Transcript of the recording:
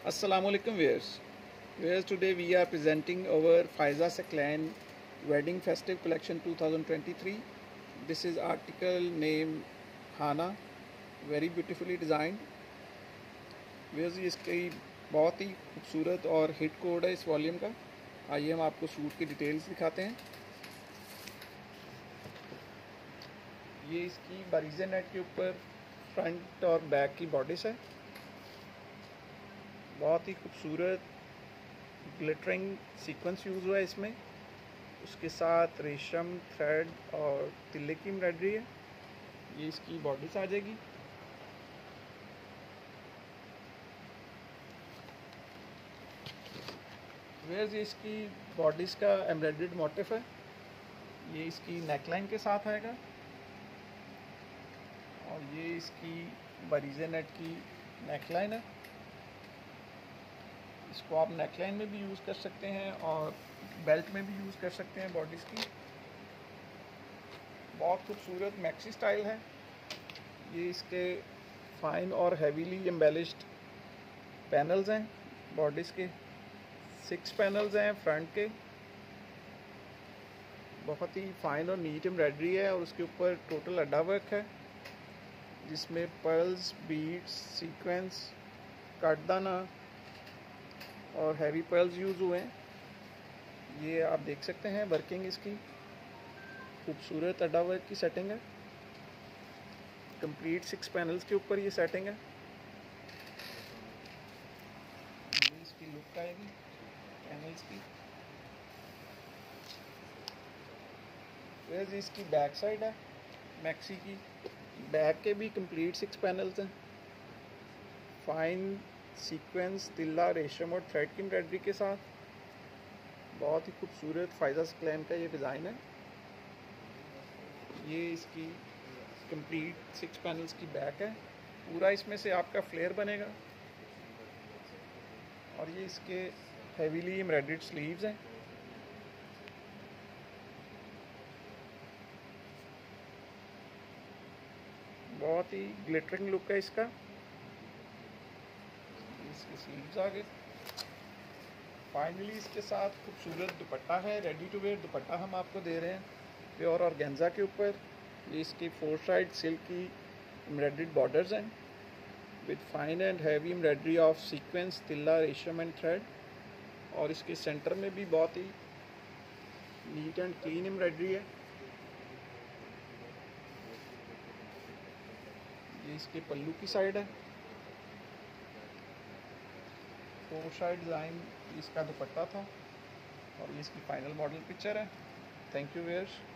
Assalamualaikum viewers. Viewers, today we are presenting our Faiza Seklan Wedding Festive Collection 2023. This is article named Hana, very beautifully designed. Viewers, ये इसकी बहुत ही खूबसूरत और hit code है इस volume का. आइए हम आपको सूट की डिटेल्स दिखाते हैं. ये इसकी बारीज़े नेट के ऊपर फ्रंट और बैक की बॉडीज है. बहुत ही खूबसूरत ग्लिटरिंग सीक्वेंस यूज़ हुआ है इसमें. उसके साथ रेशम, थ्रेड और तिल्ले की एम्ब्रॉयडरी है. ये इसकी बॉडीज आ जाएगी. वेयर्स ये इसकी बॉडीज़ का एम्ब्रॉयडर्ड मोटिफ है. ये इसकी नेकलाइन के साथ आएगा और ये इसकी बारीज़े नेट की नेकलाइन है. इसको आप नेकलाइन में भी यूज़ कर सकते हैं और बेल्ट में भी यूज़ कर सकते हैं बॉडीज़ की. बहुत खूबसूरत मैक्सी स्टाइल है. ये इसके फाइन और हैवीली एम्बेलिश्ड पैनल्स हैं बॉडीज़ के. 6 पैनल्स हैं फ्रंट के. बहुत ही फाइन और नीट एम्ब्रॉयडरी है और उसके ऊपर टोटल अड्डा वर्क है जिसमें पर्ल्स, बीड्स, सीक्वेंस, कटदाना और हैवी पर्ल्स यूज़ हुए हैं. ये आप देख सकते हैं वर्किंग इसकी. खूबसूरत अड्डा वर्क की सेटिंग है. कंप्लीट 6 पैनल्स के ऊपर ये सेटिंग है. ये इसकी लुक आएगी पैनल्स की. वैसे इसकी बैक साइड है मैक्सी की. बैक के भी कंप्लीट 6 पैनल्स हैं. फाइन सीक्वेंस, तिल्ला, रेशम और थ्रेड की एम्ब्रॉयडरी के साथ. बहुत ही खूबसूरत फाइजा सेक्लन का ये डिज़ाइन है. ये इसकी कंप्लीट 6 पैनल्स की बैक है. पूरा इसमें से आपका फ्लेयर बनेगा और ये इसके हैवीली एम्ब्रॉयडर्ड स्लीव्स हैं. बहुत ही ग्लिटरिंग लुक है इसका. इसके स्लीव्स आ गए. फाइनली इसके साथ खूबसूरत दुपट्टा है. रेडी टू वेयर दुपट्टा हम आपको दे रहे हैं प्योर ऑर्गेन्जा के ऊपर. ये इसकी 4 साइड सिल्क की एम्ब्रॉयडर्ड बॉर्डर्स हैं with fine and heavy embroidery of sequence, तिल्ला, रेशम एंड थ्रेड. और इसके सेंटर में भी बहुत ही नीट एंड क्लीन एम्ब्रॉयडरी है. ये इसके पल्लू की साइड है. 4 साइड डिज़ाइन इसका दुपट्टा था और ये इसकी फाइनल मॉडल पिक्चर है. Thank you viewers.